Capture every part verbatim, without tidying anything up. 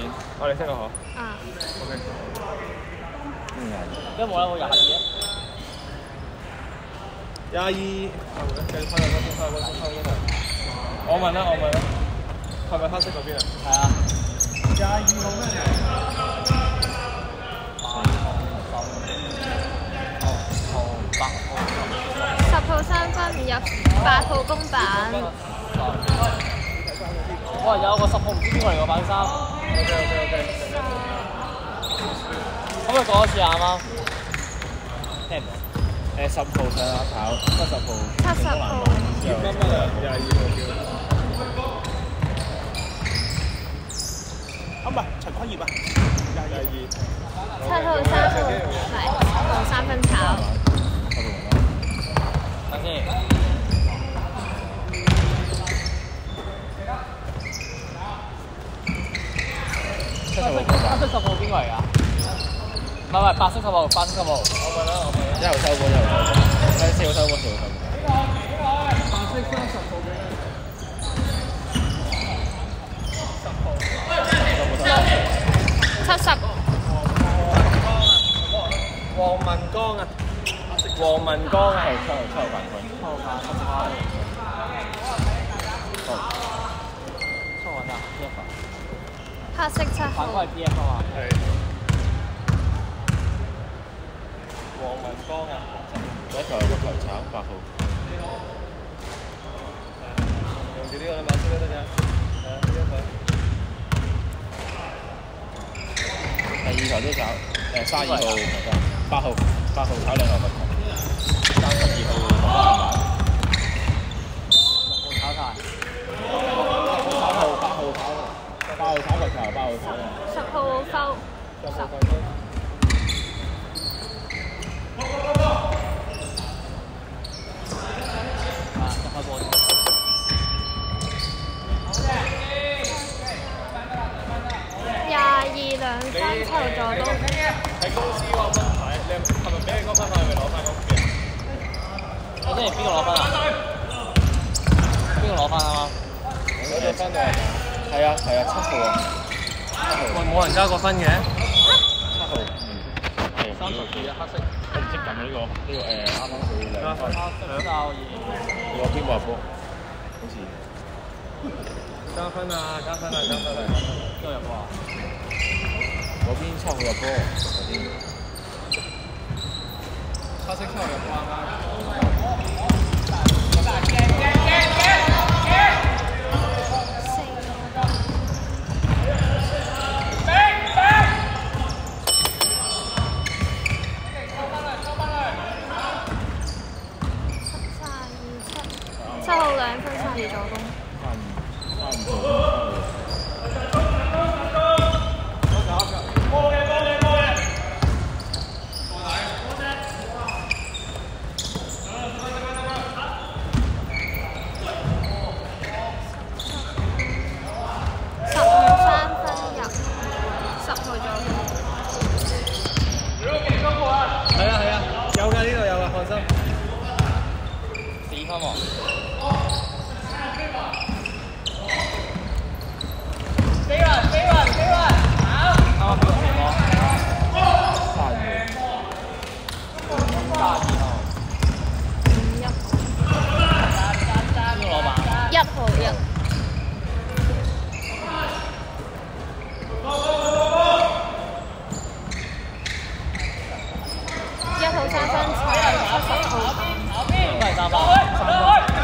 我哋識個嗬。 啊。 OK。 嗯，因為冇啦，我廿二嘅。 廿二。繼續開啦，開啦，開啦，開啦。我問啦，我問啦。係咪黑色嗰邊啊？ 係啊。 廿二號咩嚟？ 十號三分唔入，八號公版。 哇！有個十號唔知邊個嚟個版衫。 OK OK OK。 可唔可以講多次啊？啱啱。聽唔到。 誒十號上下跑，七十號。 七十號。 葉乜乜啊？廿二號叫。 啊唔係陳坤業啊。 廿二。 七號三號係七號三分炒。 等先。 七十號。 黑色十號邊個嚟㗎？唔係唔係，白色十號，白色十號。 我問啦，我問啦。 一號收波，一號收波。誒四號收波，四號收波。 白色三十號嘅。 七十。 黃文江啊！黃文江啊！ 七號七號犯規。 七號版，七號。七號咋 ？P F。 黑色七號。 反規係 P F 啊嘛。 係。黃文江啊！ 嗰球係個球炒八號。 用住呢個啦，馬先都得㗎。係啊，呢一個。 第二球都炒，誒三十二號八號八號炒兩球罰球，三十二號六號炒晒。 八號八號炒八號炒罰球，八號炒。 十號收。 十號罰球。 啊，入開波。 廿二兩分後助攻。 係公司嗰個分牌，你係咪俾你嗰分牌，係咪攞翻嗰邊啊？ 我之前邊個攞分啊？邊個攞分啊？ 攞咗分啊！ 係啊係啊，七號啊， 喂，冇人加過分嘅。 七號，嗯，係三十二啊，黑色。 我唔識撳呢個呢個誒啱啱佢兩分， 黑色交易。 你話邊個入波？好似加分啊！加分啊！加分啊！ 邊個入波啊？ 嗰邊七號入波，嗰邊黑色七號入波啊！ 七號兩分三二助攻。 差唔差唔多。 十號三分入，十號助攻。 係啊係啊，有㗎呢度有㗎，放心。 四分喎。 幾運幾運幾運，好！ 啱啱邊個入波？ 三號。 加二號。 五一號。 邊個攞板？ 一號一。一號三分炒七十號板。 都係三分。三分。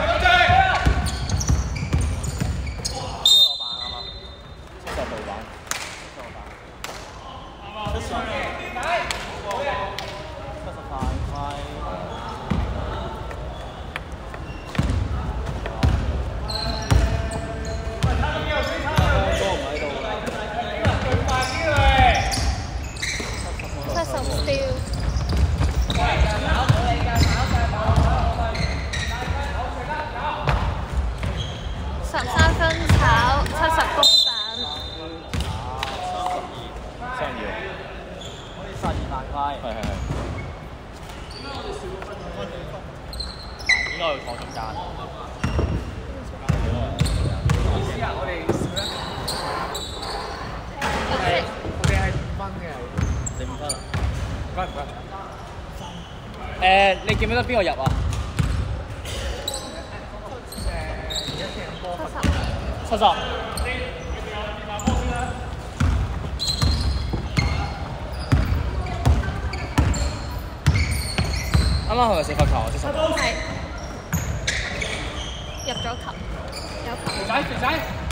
應該要坐中間。 意思啊，我哋笑啦。 綠你係五分嘅， 你五分啊？ 唔該唔該。 誒，你記唔記得邊個入啊？ 誒，而家踢波罰七十。 七十。啱啱係咪射罰球啊？七十。 係。入咗球，有球。 肥仔肥仔。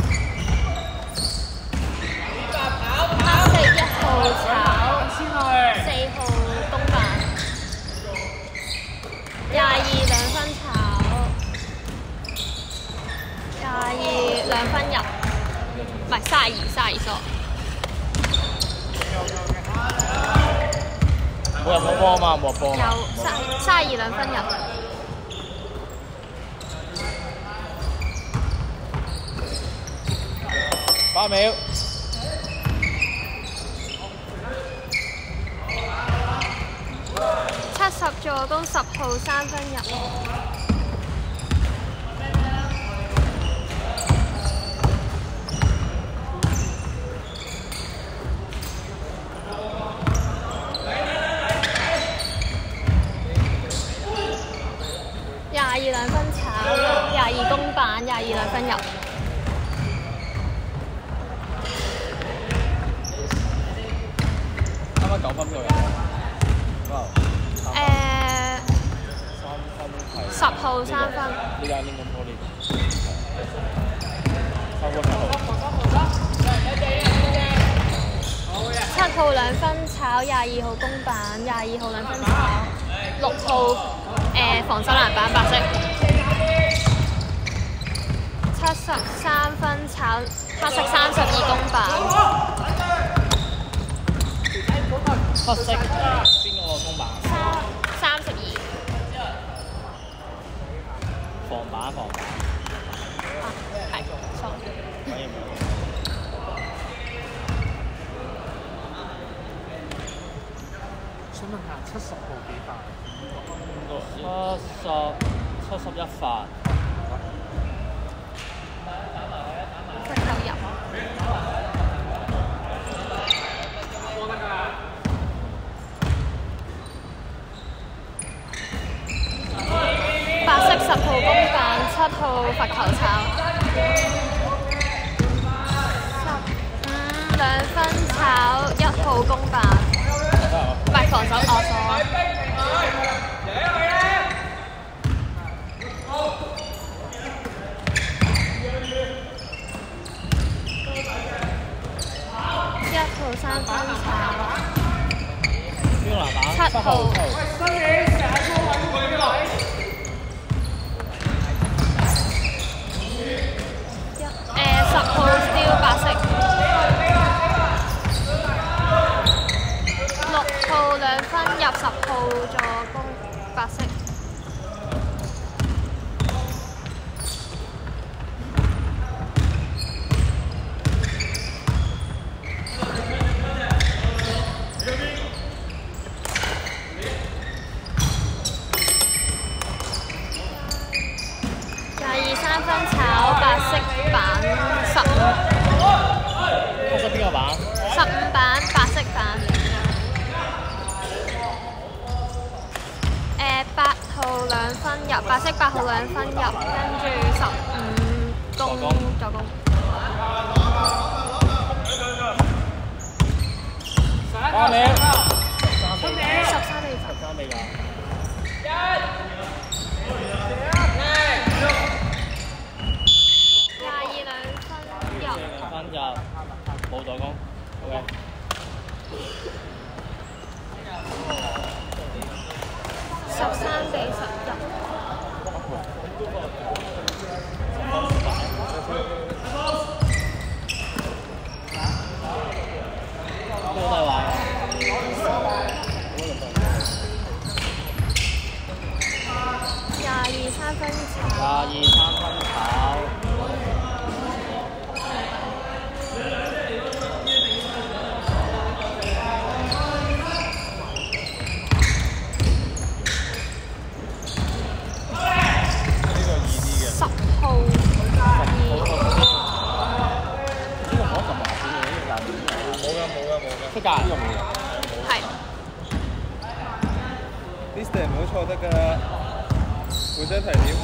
黑色一號炒，四號公板，廿二兩分炒，廿二兩分入，唔係三十二，三十二數。 冇入到波啊嘛，冇入波啊嘛。 有三三十二兩分入。 八秒。 七十助攻，十號三分入。廿二兩分炒，廿二公板，廿二兩分入。 啱啱九分邊個入？ 誒， 三分係。 十號三分。 呢間拎緊波呢個。三分幾號？ 七號兩分炒，廿二號公板，廿二號兩分炒，六號誒防守籃板白色。七十三分炒，黑色三十二公板。 黑色邊個公板？ 三三十二。 防板防板。 啊，係錯。 可以唔可以？ 想問下七十號幾發？ 七十七十一發。 罰球入。白色十號公板，七號罰球炒。十五兩分炒，一號公板。唔係防守我所。一號三分炒。 邊個籃板？ 七號。誒十號標白色。六號兩分入，十號助攻白色。廿二三分炒白色板十五。 黑色邊個板？ 十五板白色板。誒八號兩分入，白色八號兩分入，跟住十五攻助攻。 八秒。 十三比十三比㗎。 廿二兩分入。 兩分入，冇助攻。OK。 十三比十入。 都係話。 廿二三分炒。 廿二三分炒。 十號二。 冇㗎冇㗎冇㗎。 出界呢個冇㗎。 係。 Distance 唔好錯得㗎，互相提點。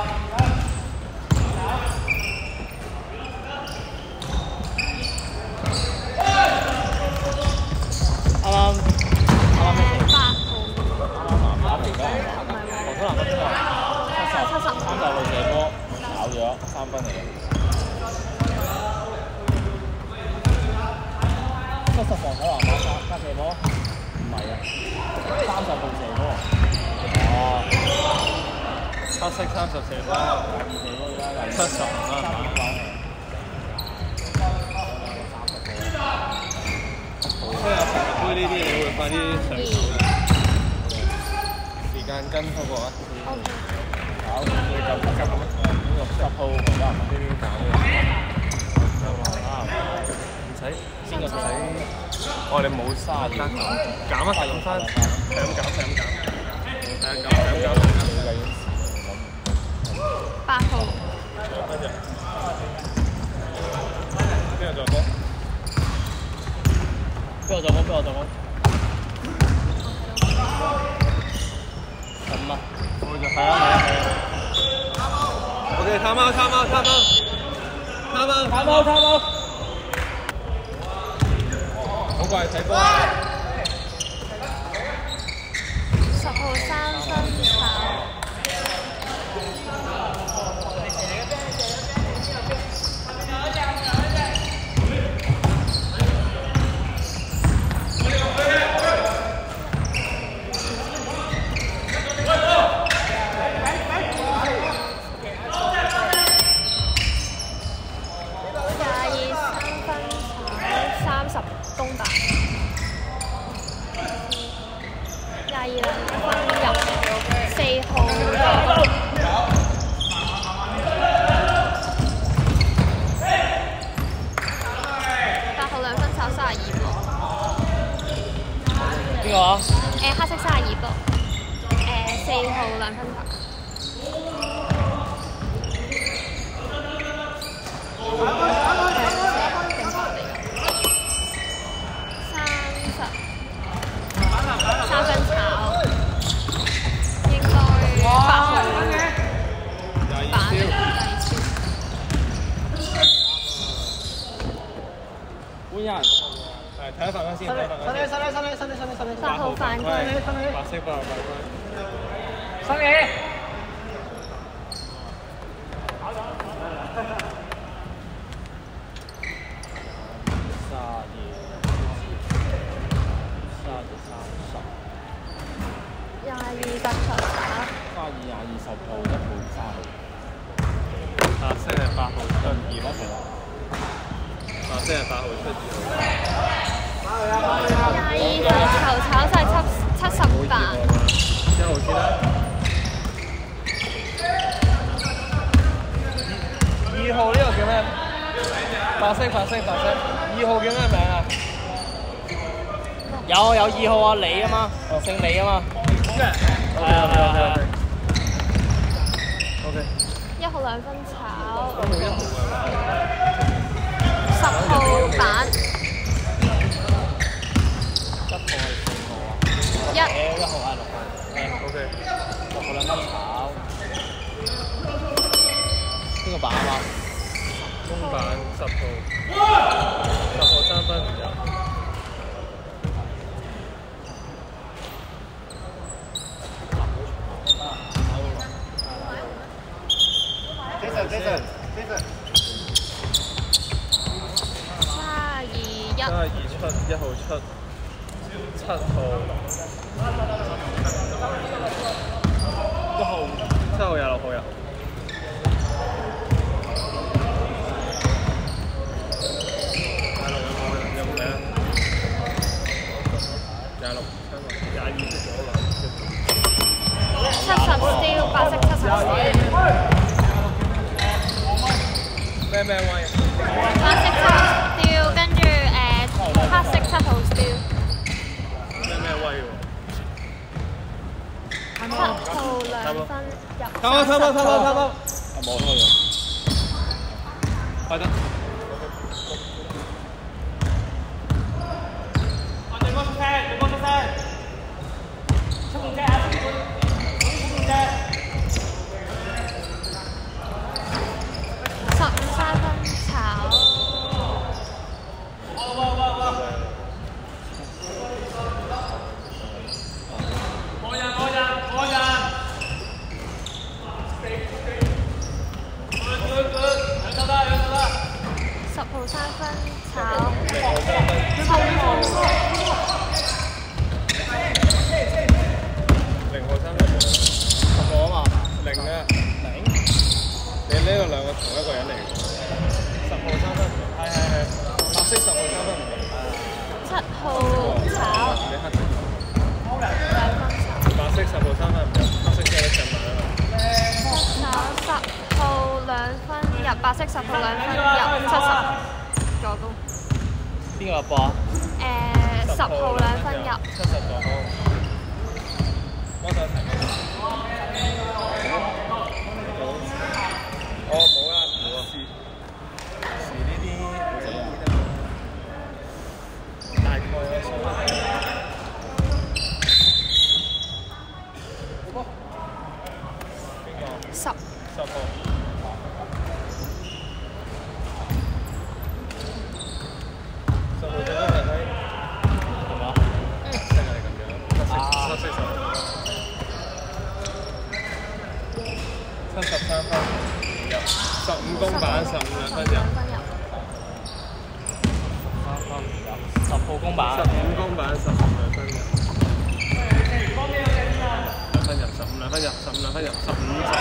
啱啱啱啱咩？ 八號。 啱啱打平咗，黃蘇南嗰邊啊，七十七十三十號射波咬咗三分嚟嘅。七十防守籃板加加射波，唔係啊，三十號射波。哦， 黑色三十射波， 廿二射波而家廿七十啦。即係排杯呢啲嘢會快啲上手，時間跟嗰個啊。 搞你咁急咁呢個十號黃蘇南呢邊搞嘅。唔使邊個唔使？ 我哋冇卅二，減啊減翻，係咁減係咁減，係啊減減減減。 八號。 跟住邊個助攻？ 邊個助攻？邊個助攻？咁啊！ 係啊係啊係啊。OK， time out time out time out time out time out time out。好怪睇波。 十號三分炒。 邊個啊？ 誒黑色三十二波，誒四號兩分球。三十三分炒，應該八號板第二超。 換人。 係睇下犯規先，睇下犯規先。 新嚟新嚟新嚟新嚟新嚟八號犯規， 白色八號犯規。 新嚟。卅二，卅二三十。 廿二白球打。 卅二廿二十號一號三號。 白色係八號出二號。白色係八號出二號。 廿二罰球炒晒七七十八。 一號先啦。二號呢個叫咩？白色白色白色。二號叫咩名啊？ 有有二號啊，李啊嘛，姓李啊嘛。 係啊係啊係啊。O K。 一號兩分炒。 一號一號十號板。一。 誒一號係六號。 O K。 六號兩分炒。邊個板啊？ 中板十號。十號三分唔入。 三二一。 三二出，一號出，七號，一號，七號廿六號入。廿六有冇名啊？廿六，廿二出咗啦。 七十 steal， 白色七十 steal。 咩咩威？ 白色七號 steal， 跟住誒黑色七號 steal。 咩咩威喎？ 七號兩分入。 偷偷偷偷偷偷偷！ 冇開咗。 快得。 號炒你黑色兩分炒。 白色十號三分唔入，黑色車都上埋啦。 炒十號兩分入，白色十號兩分入，七十助攻。 邊個入波啊？ 誒十號兩分入。 七十助攻。幫手提。我冇啦，冇啊。是呢啲大概嘅數啦。邊個？ 十。 十號。十號最多人睇係嘛？嗯，真係咁樣。黑色黑色十號。七十三分入，十五公板，十五兩分入。 三分唔入，十號公板。 十五公板，十五兩分入。兩分入，十五兩分入，十五兩分入，十五十。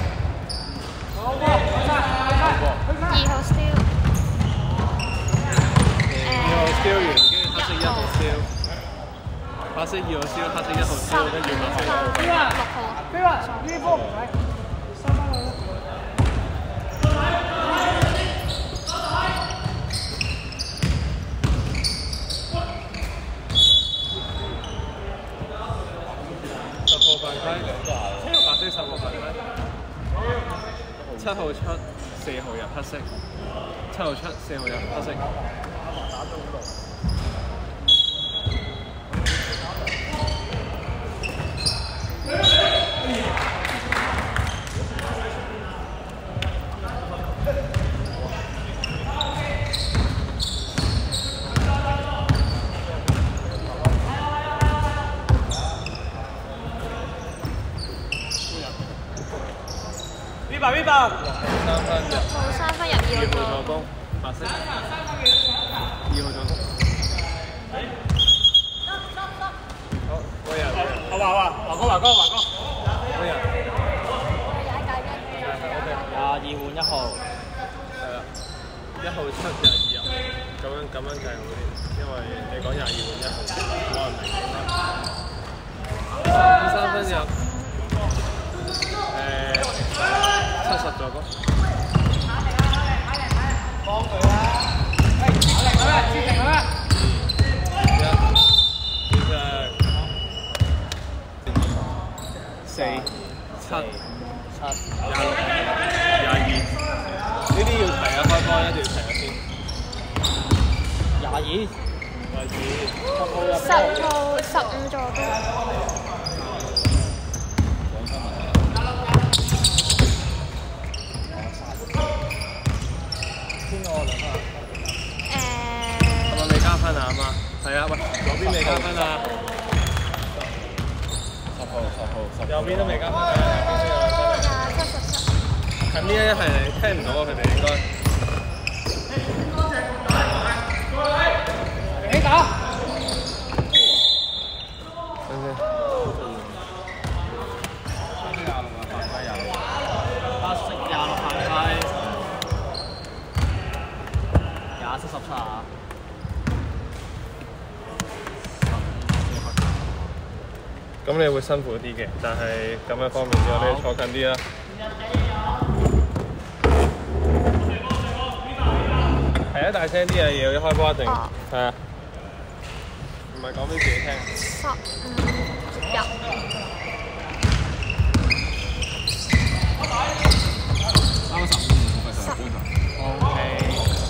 二號 steal。 二號 steal 完，跟住黑色一號 steal。白色二號 steal，黑色一號 steal，跟住白色六號。 六號。 呢波唔係。 十號犯規，白色十號犯規。七號出，四號入黑色。七號出，四號入黑色。 邊吧邊吧， 三分入。 好三分入二二號號助攻，白色。二號助攻。好，嗰人。 好華華，華哥華哥華哥。 嗰人。 廿二換一號。 係啦，一號出廿二入，咁樣咁樣計好啲，因為你講廿二換一號，冇人明。三分入。誒，七十助攻。 幫佢啦！喂，打力佢啦，接定佢啦！ 一，其實四、七、 七、 廿六、廿二，呢啲要提啊！開波一定要提下先。 廿二。 廿十號十五助攻。 邊個兩分啊？ 誒。 係咪未加分啊？阿媽，係啊，喂，左邊未加分啊？ 十號十號十。 右邊都未加分啊，右邊都有兩分啊。 廿七十七。 近呢一係聽唔到啊，佢哋應該。 你打。 等先。 白色廿六犯規。廿七十七啊！ 咁你會辛苦啲嘅，但係咁樣方便咗，你坐近啲啦。係啊，大聲啲啊！要一開波一定係啊，唔係講俾自己聽。 十五入。 三十五唔係成杯㗎。O K。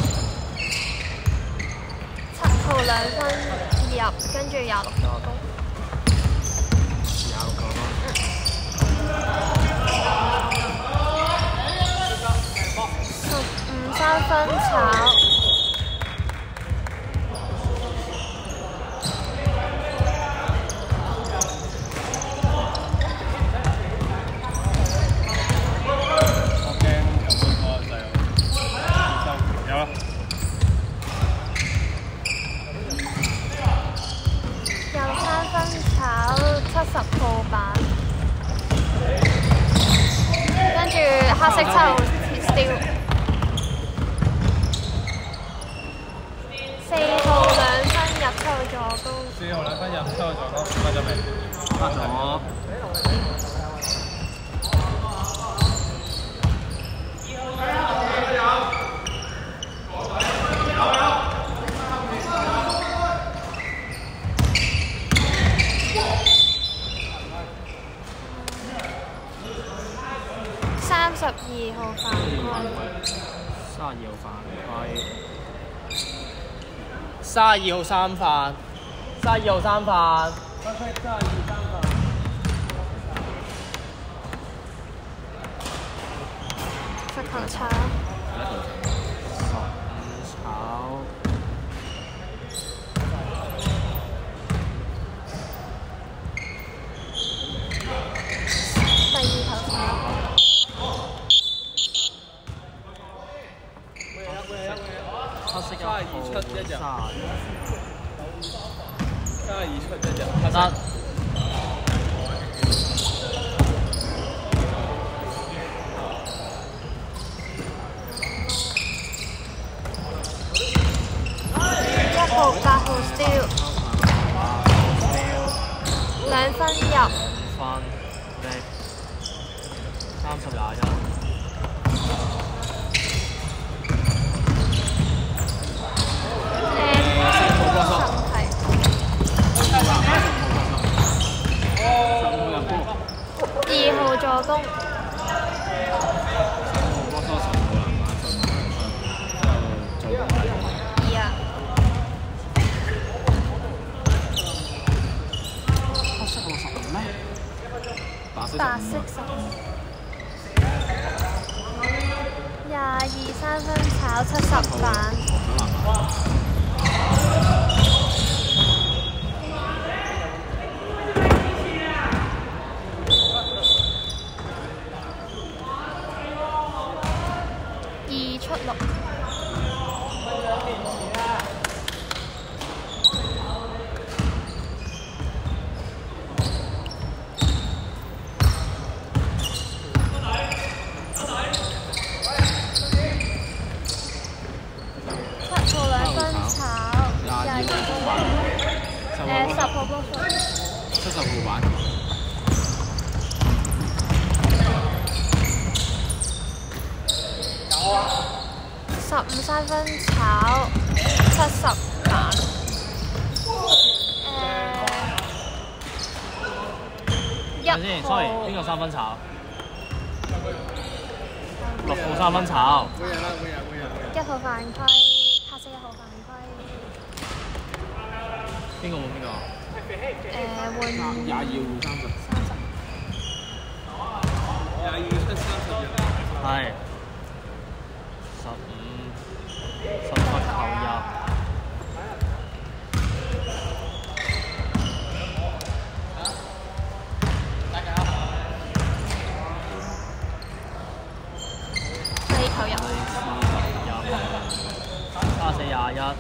七號兩分入，跟住廿六助攻。 廿六個咯。 十五三分炒。十號板，跟住黑色七號 steal，四號兩分入，七號入，七號助攻，開咗未？ 拍咗。 三十二號犯規。 三十二號犯規。三十二號三犯。三十二號三犯。 分區三十二三犯。 罰球炒。 十五炒。 第二球炒。 黑色一三十二出一入。三十二出一入。 得。 一號八號 steal。兩分入。 兩分力。三十廿一。 二號助攻。二啊。 黑色號十五咩？白色白色十五。廿二三分炒七十板。二出六。七號兩分炒，廿二分。誒十號波數。 七十號板。 十五三分炒七十板。誒。 等先 ，sorry， 邊個三分炒？六號三分炒。 每人啦，每人每人。 一號犯規，黑色一號犯規。 邊個換邊個？ 誒換。 廿二換三十。 三十。 廿二出三十入。 係。十五，十罰球入。 第二球入。 三十四廿一。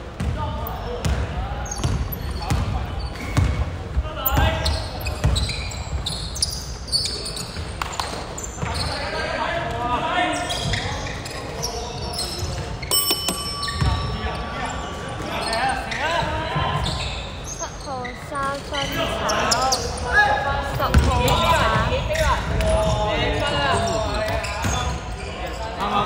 三分炒，十號板。 啱啱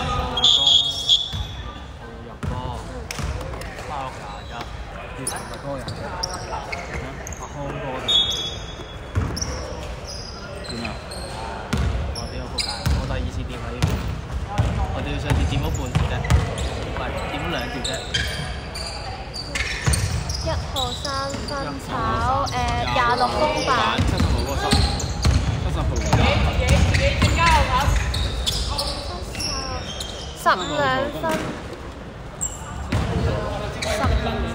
入波，三六廿一，要成日多人。阿康哥點啊？我點咗仆街，我第二次點喺呢邊，我哋上次點咗半條啫，唔係點咗兩條啫。 一號三分炒，誒廿六公板。 七十號嗰個十，七十號而家。 十五兩分。十五。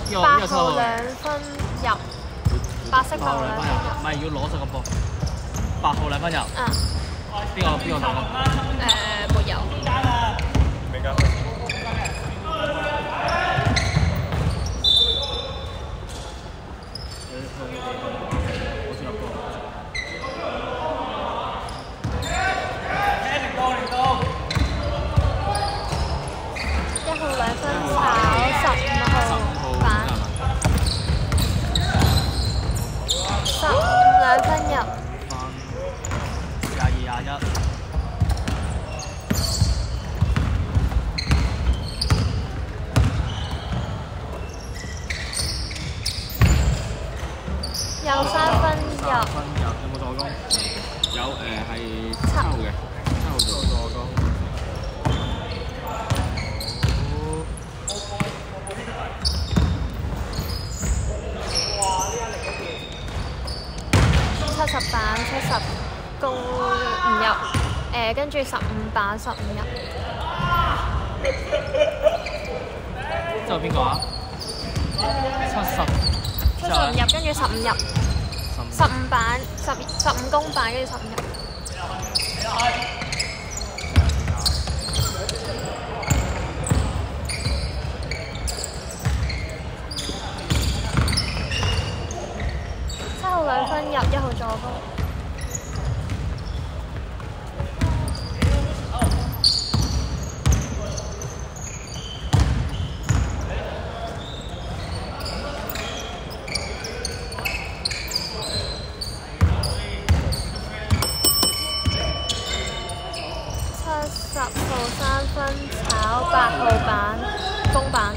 呢個八呢個七號號兩分入，白色八號兩分入。 唔係要攞實個波。八號兩分入。 啊。 邊個邊個打啊？ 誒沒有。 未交。 一號兩分炒十五號板，十五兩分入。 廿二廿一。 有三分入。 三分入有冇助攻？ 有誒係七號嘅，七號做助攻。 七十板七十攻唔入，誒跟住十五板十五入。 之後邊個啊？七十。 七十五入，跟住十五入。十五板十十五攻板，跟住十五入。七號兩分入，一號助攻。七十號三分炒八號板攻板。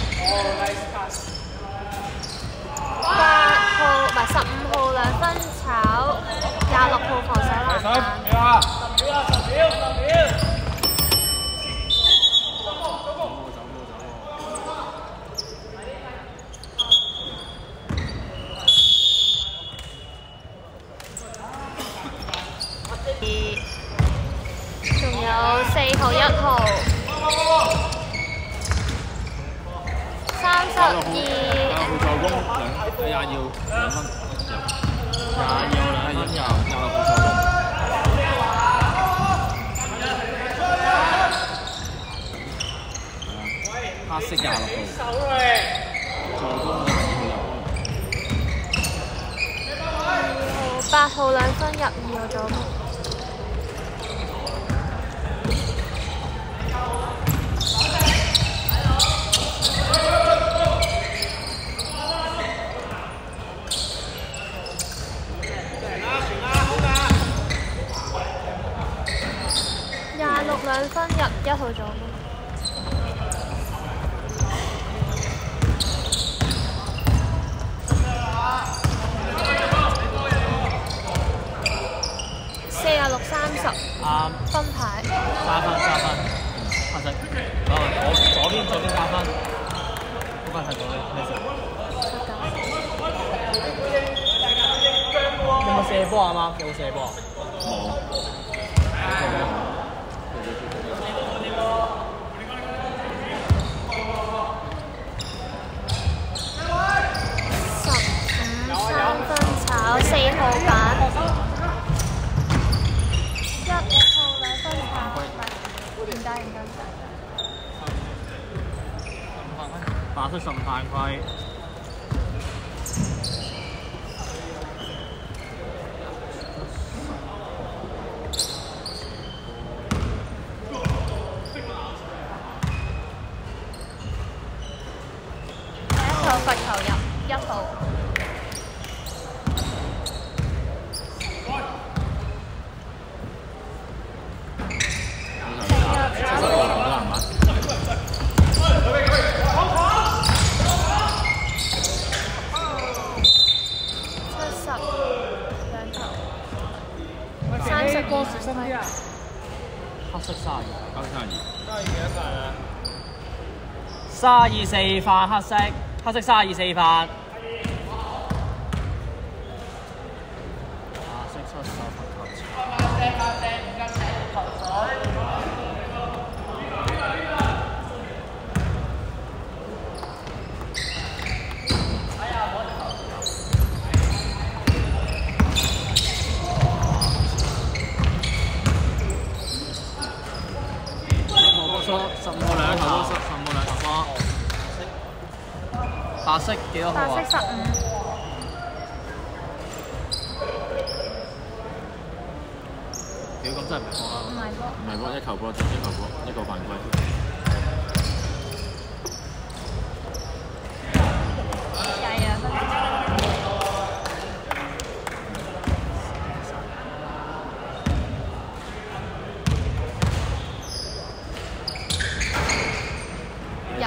八號唔係十五號兩分炒廿六號防守籃板。仲有四號一號。三十二。 助攻兩廿要兩分入，廿要兩分入，廿六個助攻。黑色廿六號，助攻二號八號兩分入，二號助攻。廿六兩分入，一號助攻。四廿六三十。 啱。 分牌。 三分三分，黑色。好，我左邊左邊加分。嗰個係左邊咩色？有冇射波啊？嘛，有冇射波？冇。 三分炒四號板，一號兩分炒，唔計唔計。 白色十五犯規。 第一球罰球入，一號。 黑色三十二， 黑三十二。 三十二幾多份啊？ 三十二四犯黑色，黑色三十二四犯。白色七十罰球白色幾多號啊？ 白色十五。 屌咁真係唔係波啦！ 唔係波。 唔係波，一球波，一球波，一個犯規。 計啊！入。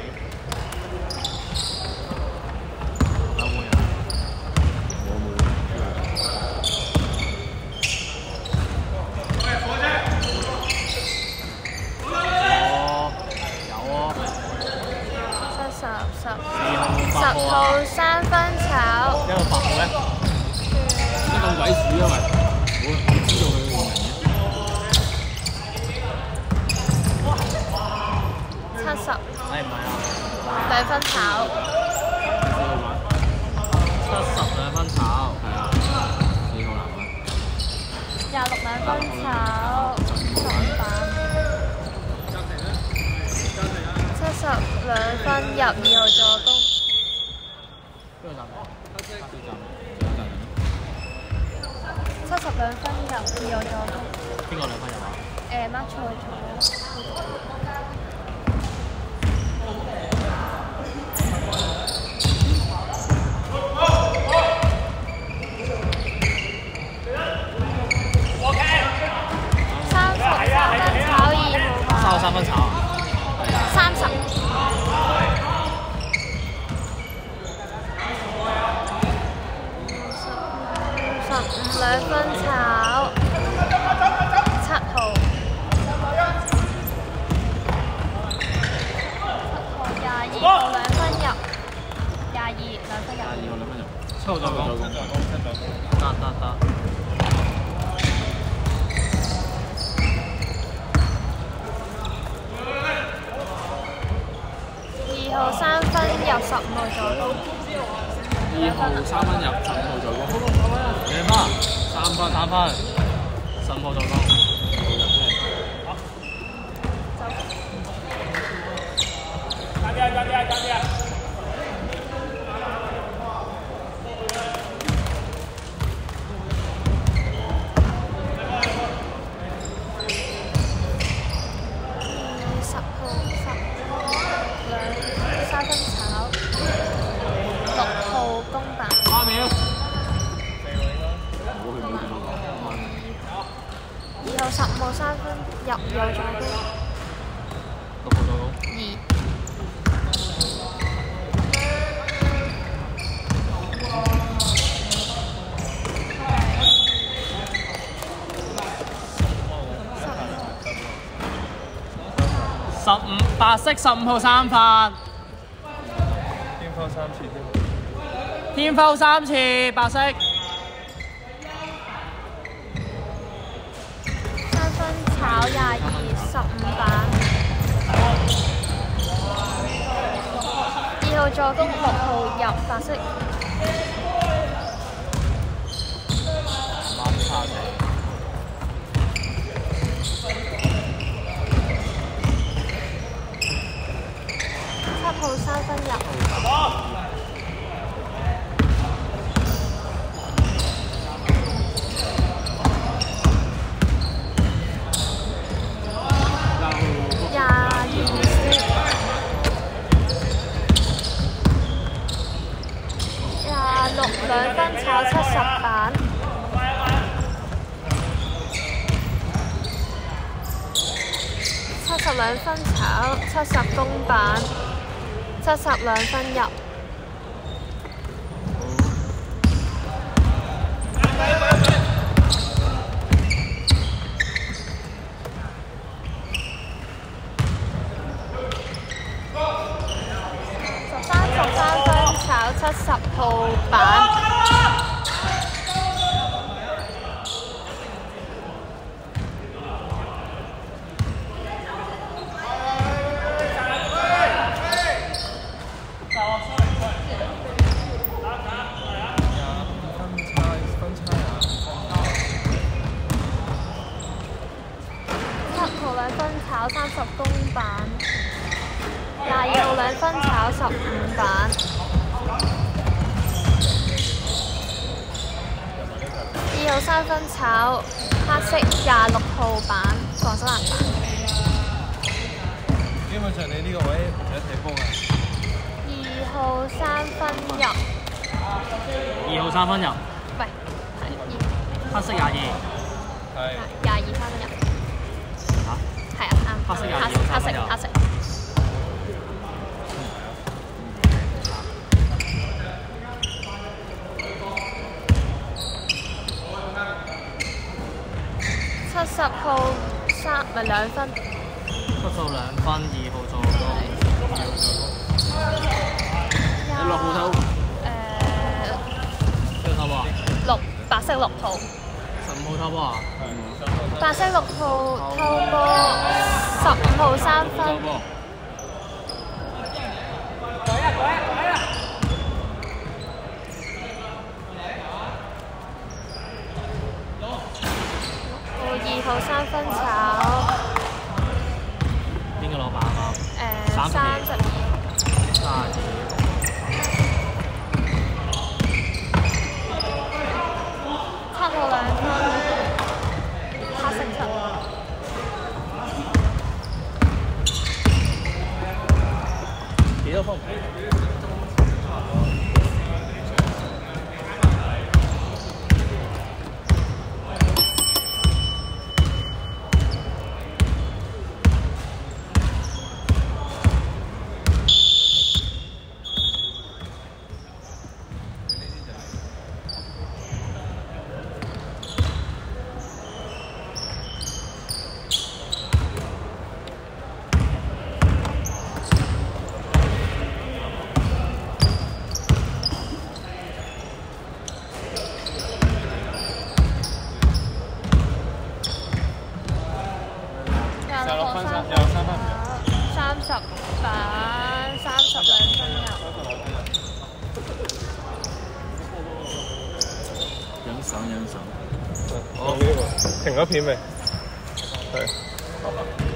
有冇人？ 我冇。 十號三分炒， 一個八號咧， 乜咁鬼鼠啊？喂，我我知道佢會明嘅。 七十， 係唔係啊？ 兩分炒， 七十兩分炒， 係啊，四號男啊。 廿六兩分炒，十五板，七十兩分入二號助攻。 邊個站？ 黑色站， 七十兩分入二號助攻。 邊個兩分入啊？ 誒 mark 錯咗。三十三分炒二號三十三分炒啊！ 三十。十五兩分炒，七號。七號廿二號兩分入，廿二兩分入。 廿二號兩分入。 七號再講， 再講， 得得得。 二號三分入十五號助攻。 二號三分入，十五號助攻。 兩分， 三分， 三分，十五號助攻。 十號十兩三分炒，六號公板。 三秒。 我佢冇點講。 二號十五號三分入右助攻。 六號助攻。 二。 十五白色十五號三分， 天拋三次添。 天拋三次白色， 三分炒廿二十五板，二號助攻六號入白色， 啱差死。 七號三分入。廿二先。廿六兩分炒七十板。七十兩分炒七十公板。七十兩分入。十三十三分炒七十號板。炒三十公板，廿二號兩分炒十五板。 三分炒，黑色廿六號板防守籃板。 基本上你呢個位唔使睇波㗎。 二號三分入， 二號三分入， 喂，係二黑色廿二， 係。 廿二三分入。 嚇？ 係啊，啱。 黑色廿二黑色三分入黑色。七十號三咪兩分。 出數兩分，二號做好多，二號做好。你六號偷？ 誒邊個偷波啊？ 六白色六號。 十五號偷波啊？ 白色六號偷波，十五號三分。二號三分炒。 邊個攞板啊？ 誒三十二。 三十二。 七號兩分，黑色七。 幾多分？ 廿六號三分，三十板，三十兩分入。 影相影相。 好，呢個停咗片未？係。